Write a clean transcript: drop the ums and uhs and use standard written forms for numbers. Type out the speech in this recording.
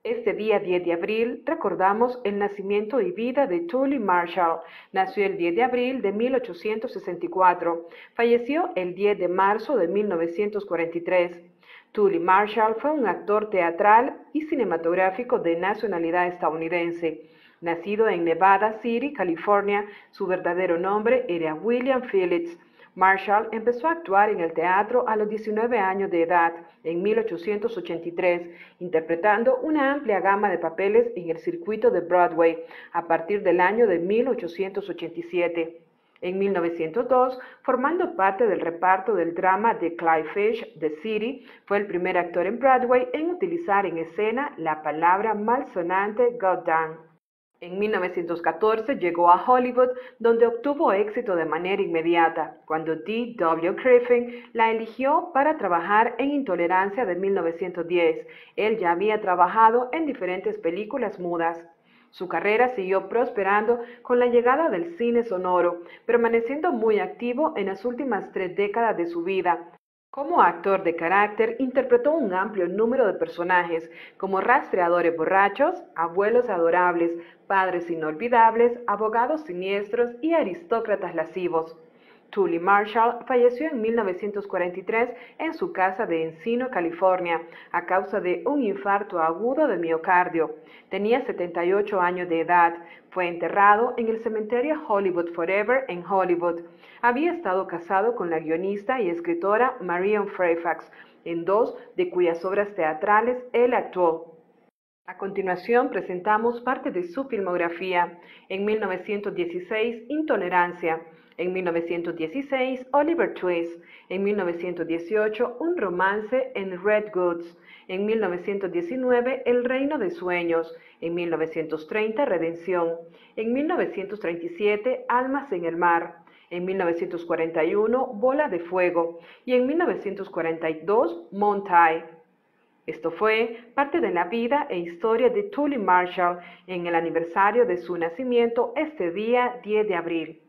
Este día 10 de abril recordamos el nacimiento y vida de Tully Marshall. Nació el 10 de abril de 1864. Falleció el 10 de marzo de 1943. Tully Marshall fue un actor teatral y cinematográfico de nacionalidad estadounidense. Nacido en Nevada City, California, su verdadero nombre era William Phillips. Marshall empezó a actuar en el teatro a los 19 años de edad, en 1883, interpretando una amplia gama de papeles en el circuito de Broadway a partir del año de 1887. En 1902, formando parte del reparto del drama The Clyde Fish, The City, fue el primer actor en Broadway en utilizar en escena la palabra malsonante goddamn. En 1914 llegó a Hollywood, donde obtuvo éxito de manera inmediata, cuando D. W. Griffin la eligió para trabajar en Intolerancia de 1910. Él ya había trabajado en diferentes películas mudas. Su carrera siguió prosperando con la llegada del cine sonoro, permaneciendo muy activo en las últimas 3 décadas de su vida. Como actor de carácter, interpretó un amplio número de personajes, como rastreadores borrachos, abuelos adorables, padres inolvidables, abogados siniestros y aristócratas lascivos. Tully Marshall falleció en 1943 en su casa de Encino, California, a causa de un infarto agudo de miocardio. Tenía 78 años de edad. Fue enterrado en el cementerio Hollywood Forever en Hollywood. Había estado casado con la guionista y escritora Marion Fairfax, en 2 de cuyas obras teatrales él actuó. A continuación presentamos parte de su filmografía. En 1916, Intolerancia. En 1916, Oliver Twist. En 1918, Un romance en Red Goods. En 1919, El reino de sueños. En 1930, Redención. En 1937, Almas en el mar. En 1941, Bola de fuego. Y en 1942, Monty. Esto fue parte de la vida e historia de Tully Marshall en el aniversario de su nacimiento este día 10 de abril.